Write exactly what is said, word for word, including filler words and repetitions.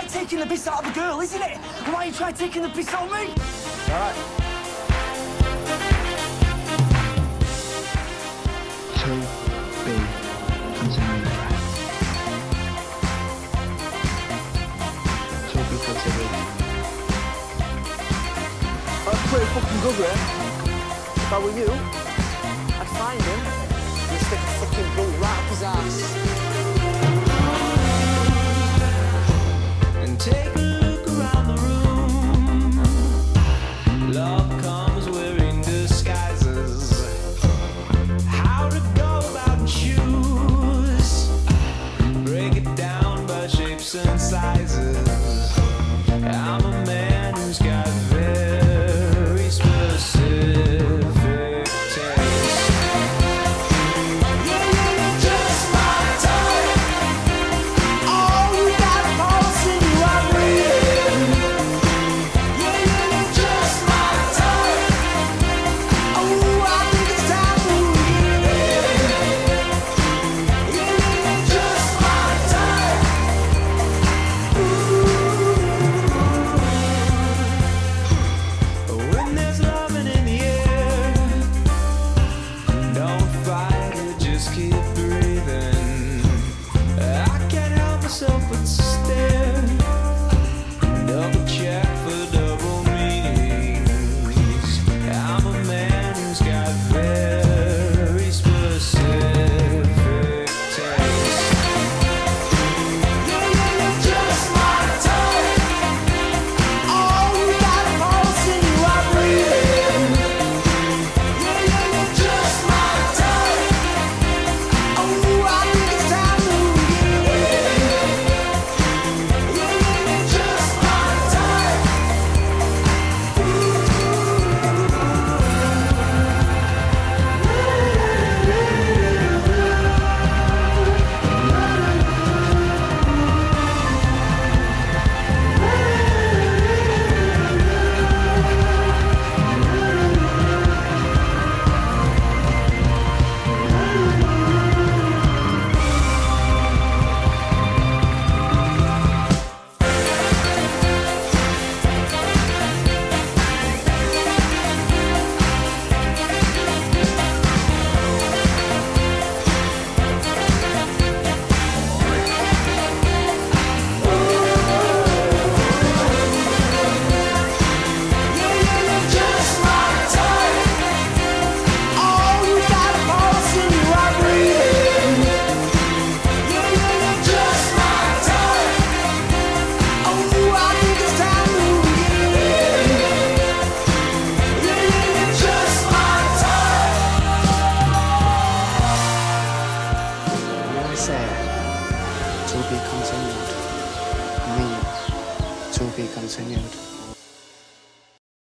taking the piss out of a girl, isn't it? Why are you trying taking the piss on me? All right. To be continued. To be continued. That's pretty fucking good, right? If I were you, I'd find him and stick a fucking bullet right up his ass. And take a look around the room. Love comes wearing disguises. How to go about shoes. Break it down by shapes and sizes. I'm a man who's got very specific taste. Yeah, you're just my type. Oh, you got a pulse and you are real. Yeah, you're just my type. Oh, I think it's time to leave. Yeah, you're just my type. When there's loving in the air, don't fight it, just keep breathing. I can't help myself but stare. Double check for double meanings. I'm a man who's got very specific taste. Yeah, you're just my type. Oh, you got a pulse and you are real. Yeah, you're just my type. Oh, I think it's time to leave. Yeah, you're just my type. Yeah, you're just my type. Oh, you got a pulse and you are real. Yeah, you're just my type. Oh, I think it's time to leave. Yeah, you're just my type. When I say to be continued, I mean to be continued.